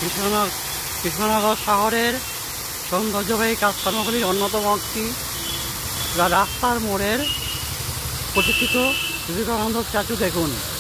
কৃষ্ণনগর কৃষ্ণনগর শহরের সৌন্দর্যবাহী কাজকর্মগুলির অন্যতম একটি রাস্তার মোড়ের প্রতিষ্ঠিত বিবেকানন্দ স্ট্যাচু দেখুন।